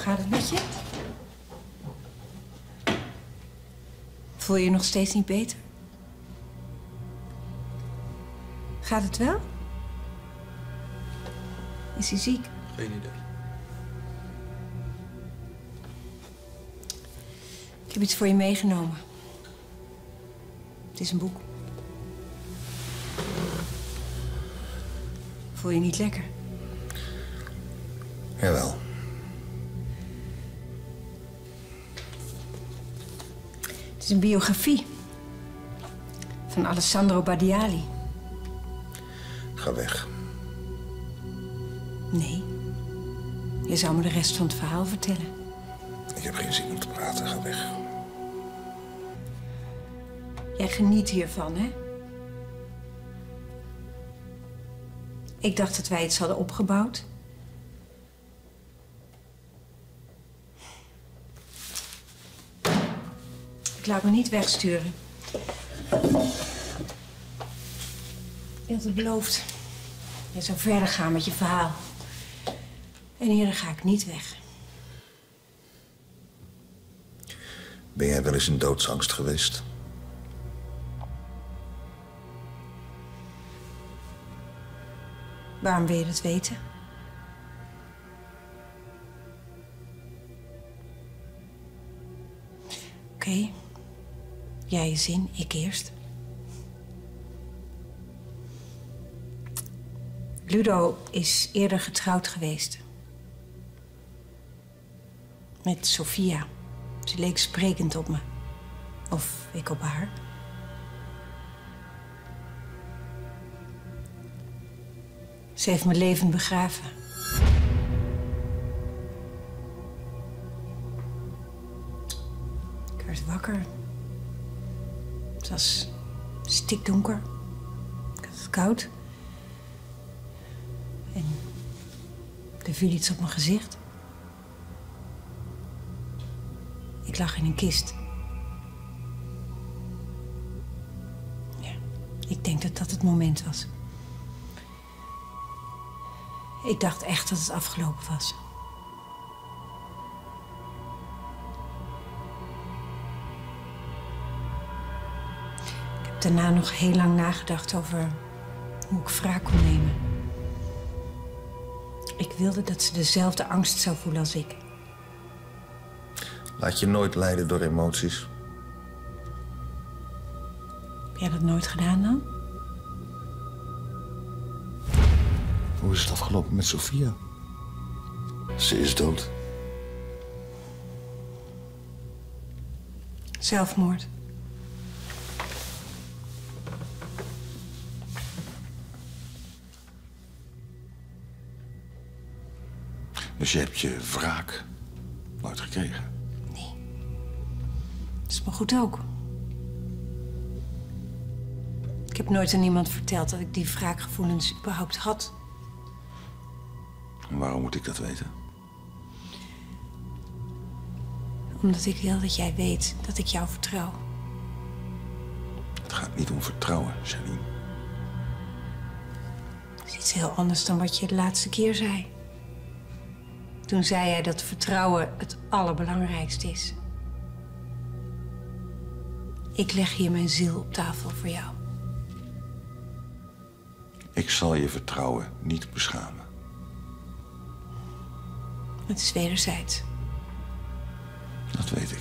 gaat het met je? Voel je je nog steeds niet beter? Gaat het wel? Is hij ziek? Geen idee. Ik heb iets voor je meegenomen. Het is een boek. Voel je niet lekker? Jawel. Het is een biografie van Alessandro Badiali. Ga weg. Nee. Je zou me de rest van het verhaal vertellen. Ik heb geen zin om te praten. Ga weg. Jij geniet hiervan, hè? Ik dacht dat wij iets hadden opgebouwd. Ik laat me niet wegsturen. Je had het beloofd. Je zou verder gaan met je verhaal. En hier ga ik niet weg. Ben jij wel eens in doodsangst geweest? Waarom wil je dat weten? Oké. Jij je zin, ik eerst. Ludo is eerder getrouwd geweest. Met Sofia. Ze leek sprekend op me. Of ik op haar. Ze heeft me levend begraven. Ik werd wakker. Het was stikdonker. Ik had het koud. En er viel iets op mijn gezicht. Ik lag in een kist. Ja, ik denk dat dat het moment was. Ik dacht echt dat het afgelopen was. Ik heb daarna nog heel lang nagedacht over hoe ik wraak kon nemen. Ik wilde dat ze dezelfde angst zou voelen als ik. Laat je nooit leiden door emoties. Heb jij dat nooit gedaan dan? Hoe is het afgelopen met Sofia? Ze is dood. Zelfmoord. Dus je hebt je wraak nooit gekregen? Nee. Dat is maar goed ook. Ik heb nooit aan iemand verteld dat ik die wraakgevoelens überhaupt had. En waarom moet ik dat weten? Omdat ik wil dat jij weet dat ik jou vertrouw. Het gaat niet om vertrouwen, Janine. Dat is iets heel anders dan wat je de laatste keer zei. Toen zei jij dat vertrouwen het allerbelangrijkste is. Ik leg hier mijn ziel op tafel voor jou. Ik zal je vertrouwen niet beschamen. Het is wederzijds. Dat weet ik.